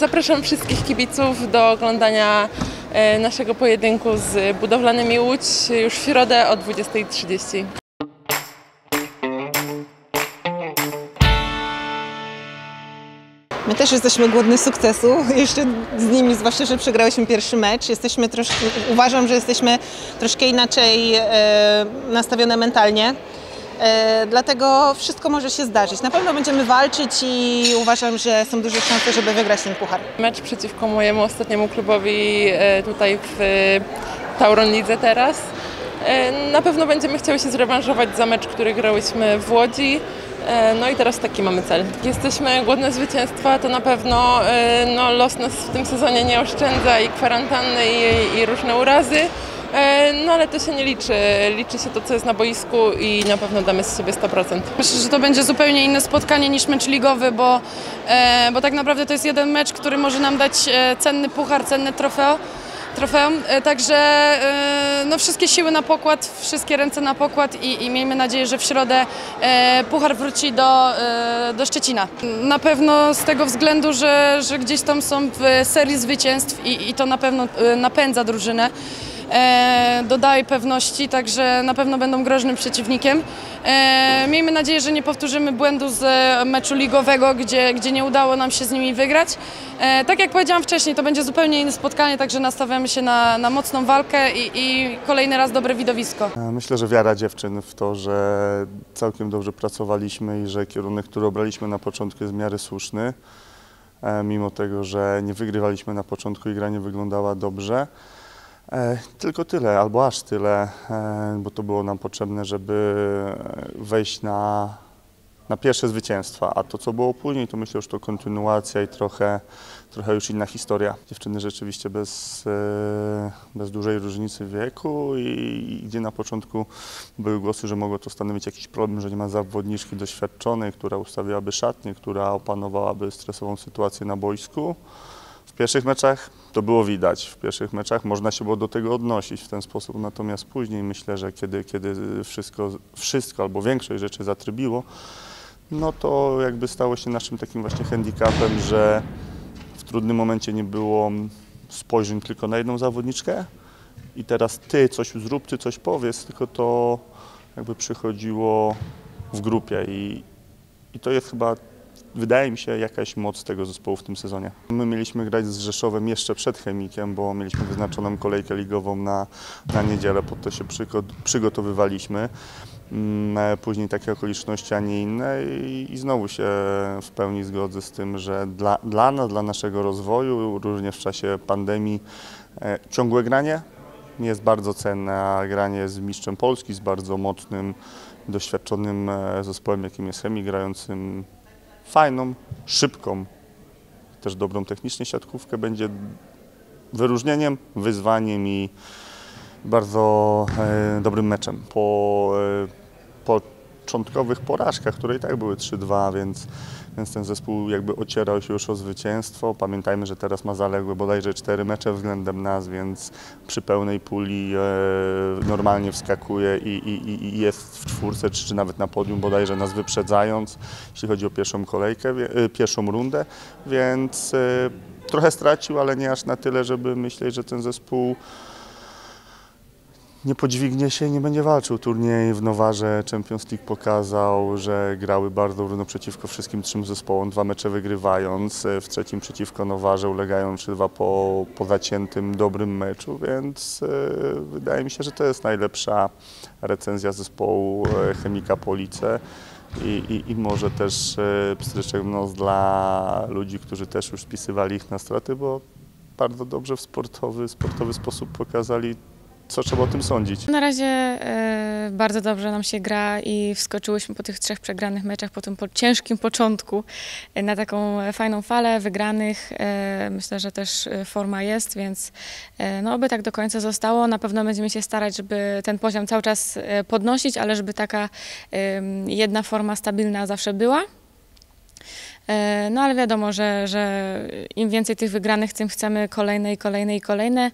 Zapraszam wszystkich kibiców do oglądania naszego pojedynku z Budowlanymi Łódź już w środę o 20:30. My też jesteśmy głodni sukcesu, jeszcze z nimi, zwłaszcza, że przegrałyśmy pierwszy mecz. Uważam, że jesteśmy troszkę inaczej nastawione mentalnie, dlatego wszystko może się zdarzyć. Na pewno będziemy walczyć i uważam, że są duże szanse, żeby wygrać ten puchar. Mecz przeciwko mojemu ostatniemu klubowi tutaj w Tauron Lidze teraz. Na pewno będziemy chciały się zrewanżować za mecz, który grałyśmy w Łodzi. No i teraz taki mamy cel. Jesteśmy głodne zwycięstwa, to na pewno los nas w tym sezonie nie oszczędza i kwarantanny i różne urazy. No ale to się nie liczy. Liczy się to, co jest na boisku i na pewno damy z siebie 100%. Myślę, że to będzie zupełnie inne spotkanie niż mecz ligowy, bo tak naprawdę to jest jeden mecz, który może nam dać cenny puchar, cenne trofeum. Także wszystkie siły na pokład, wszystkie ręce na pokład i miejmy nadzieję, że w środę puchar wróci do Szczecina. Na pewno z tego względu, że gdzieś tam są w serii zwycięstw i to na pewno napędza drużynę. Dodaje pewności, także na pewno będą groźnym przeciwnikiem. Miejmy nadzieję, że nie powtórzymy błędu z meczu ligowego, gdzie nie udało nam się z nimi wygrać. Tak jak powiedziałam wcześniej, to będzie zupełnie inne spotkanie, także nastawiamy się na mocną walkę i kolejny raz dobre widowisko. Myślę, że wiara dziewczyn w to, że całkiem dobrze pracowaliśmy i że kierunek, który obraliśmy na początku jest w miarę słuszny. Mimo tego, że nie wygrywaliśmy na początku i gra nie wyglądała dobrze. Tylko tyle, albo aż tyle, bo to było nam potrzebne, żeby wejść na pierwsze zwycięstwa, a to, co było później, to myślę, że to kontynuacja i trochę już inna historia. Dziewczyny rzeczywiście bez dużej różnicy wieku i gdzie na początku były głosy, że mogło to stanowić jakiś problem, że nie ma zawodniczki doświadczonej, która ustawiłaby szatnię, która opanowałaby stresową sytuację na boisku. W pierwszych meczach to było widać, w pierwszych meczach można się było do tego odnosić w ten sposób, natomiast później myślę, że kiedy wszystko albo większość rzeczy zatrybiło, no to jakby stało się naszym takim właśnie handicapem, że w trudnym momencie nie było spojrzeń tylko na jedną zawodniczkę i teraz ty coś zrób, ty coś powiedz, tylko to jakby przychodziło w grupie i to jest chyba, wydaje mi się, jakaś moc tego zespołu w tym sezonie. My mieliśmy grać z Rzeszowem jeszcze przed Chemikiem, bo mieliśmy wyznaczoną kolejkę ligową na niedzielę, pod to się przygotowywaliśmy. Później takie okoliczności, a nie inne i znowu się w pełni zgodzę z tym, że dla nas, dla naszego rozwoju, również w czasie pandemii, ciągłe granie jest bardzo cenne, a granie z mistrzem Polski, z bardzo mocnym, doświadczonym zespołem, jakim jest Chemik, grającym fajną, szybką, też dobrą technicznie siatkówkę będzie wyróżnieniem, wyzwaniem i bardzo dobrym meczem. Po początkowych porażkach, które i tak były 3-2, więc ten zespół jakby ocierał się już o zwycięstwo. Pamiętajmy, że teraz ma zaległe bodajże 4 mecze względem nas, więc przy pełnej puli normalnie wskakuje i jest w czwórce, czy nawet na podium bodajże nas wyprzedzając, jeśli chodzi o pierwszą rundę, więc trochę stracił, ale nie aż na tyle, żeby myśleć, że ten zespół nie podźwignie się i nie będzie walczył. Turniej w Nowarze Champions League pokazał, że grały bardzo równo przeciwko wszystkim 3 zespołom, 2 mecze wygrywając, w trzecim przeciwko Nowarze ulegają 3-2 po zaciętym, dobrym meczu, więc wydaje mi się, że to jest najlepsza recenzja zespołu Chemika Police i może też pstryczek w nos dla ludzi, którzy też już spisywali ich na straty, bo bardzo dobrze w sportowy sposób pokazali, co trzeba o tym sądzić. Na razie bardzo dobrze nam się gra i wskoczyłyśmy po tych 3 przegranych meczach, po tym ciężkim początku na taką fajną falę wygranych. Myślę, że też forma jest, więc oby tak do końca zostało. Na pewno będziemy się starać, żeby ten poziom cały czas podnosić, ale żeby taka jedna forma stabilna zawsze była. No ale wiadomo, że im więcej tych wygranych, tym chcemy kolejne i kolejne i kolejne.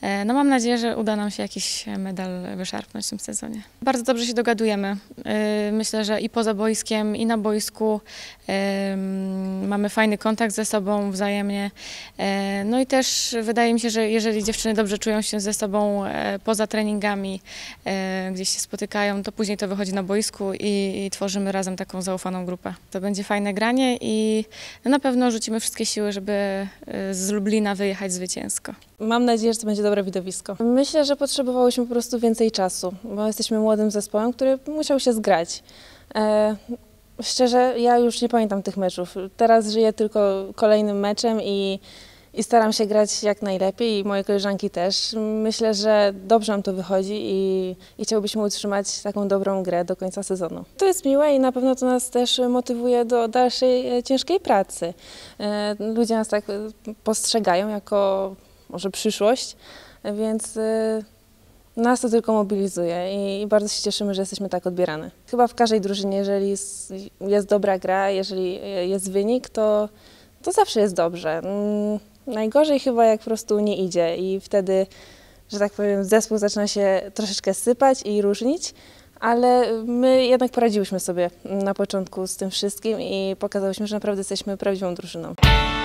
No mam nadzieję, że uda nam się jakiś medal wyszarpnąć w tym sezonie. Bardzo dobrze się dogadujemy. Myślę, że i poza boiskiem, i na boisku mamy fajny kontakt ze sobą wzajemnie. No i też wydaje mi się, że jeżeli dziewczyny dobrze czują się ze sobą poza treningami, gdzieś się spotykają, to później to wychodzi na boisku i tworzymy razem taką zaufaną grupę. To będzie fajne granie i na pewno rzucimy wszystkie siły, żeby z Lublina wyjechać zwycięsko. Mam nadzieję, że to będzie dobre widowisko. Myślę, że potrzebowałyśmy po prostu więcej czasu, bo jesteśmy młodym zespołem, który musiał się zgrać. Szczerze, ja już nie pamiętam tych meczów. Teraz żyję tylko kolejnym meczem i staram się grać jak najlepiej i moje koleżanki też. Myślę, że dobrze nam to wychodzi i chciałbyśmy utrzymać taką dobrą grę do końca sezonu. To jest miłe i na pewno to nas też motywuje do dalszej ciężkiej pracy. Ludzie nas tak postrzegają jako może przyszłość, więc nas to tylko mobilizuje i bardzo się cieszymy, że jesteśmy tak odbierane. Chyba w każdej drużynie, jeżeli jest dobra gra, jeżeli jest wynik, to zawsze jest dobrze. Najgorzej chyba jak po prostu nie idzie i wtedy, że tak powiem, zespół zaczyna się troszeczkę sypać i różnić, ale my jednak poradziłyśmy sobie na początku z tym wszystkim i pokazałyśmy, że naprawdę jesteśmy prawdziwą drużyną.